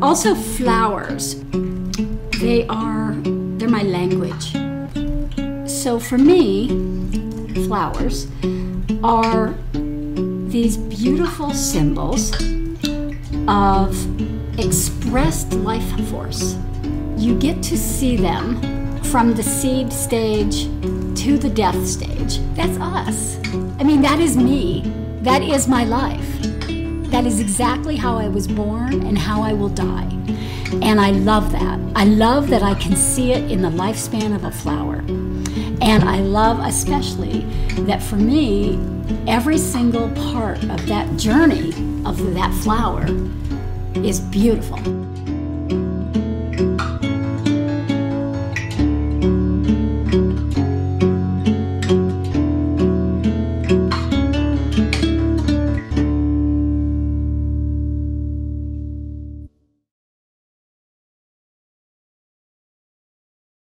Also flowers, they're my language. So for me, flowers are these beautiful symbols of expressed life force. You get to see them from the seed stage to the death stage. That's us. I mean, that is me. That is my life. That is exactly how I was born and how I will die. And I love that. I love that I can see it in the lifespan of a flower. And I love especially that for me, every single part of that journey of that flower is beautiful.